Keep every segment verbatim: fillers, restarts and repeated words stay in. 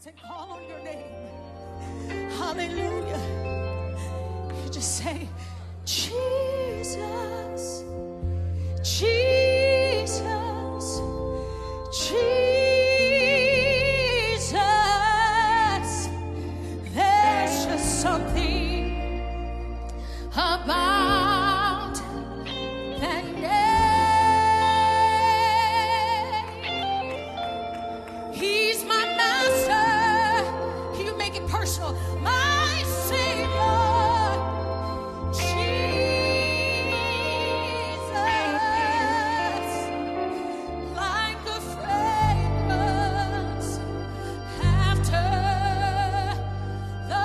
and call on your name. Hallelujah. You just say, Jesus, Jesus, Jesus. There's just something about that name. He's my master. Can you make it personal? My Savior, Jesus, like a fragrance after the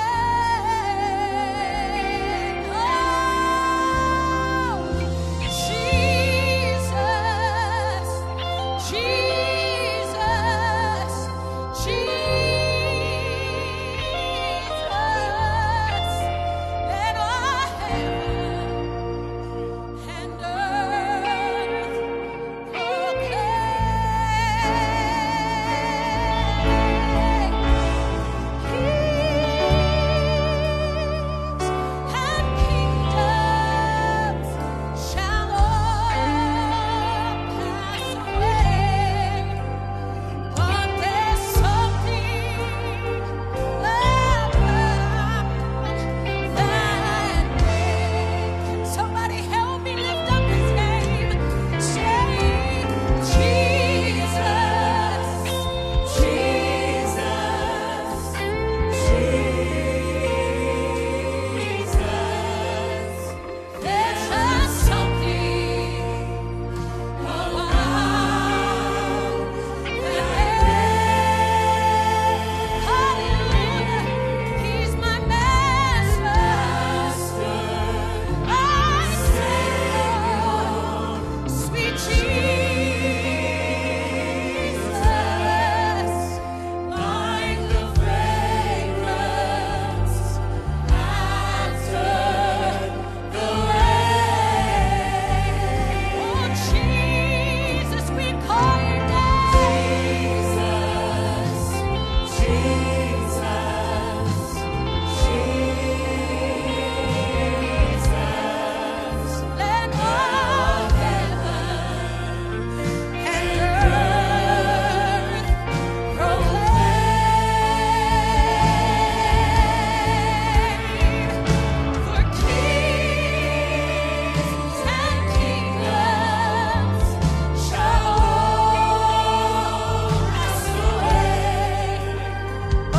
rain. Oh, Jesus, Jesus, Jesus, let all heaven and earth somebody help me lift up his name. Say, Jesus, Jesus, Jesus. There's just something about that name. Hallelujah. He's my master. My Savior, sweet Jesus, like the fragrance after the rain. Oh, Jesus, we call your name. Jesus, Jesus, let all heaven and earth proclaim. For kings and kingdoms shall all pass away, but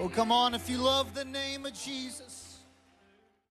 Oh, come on if you love the name of Jesus.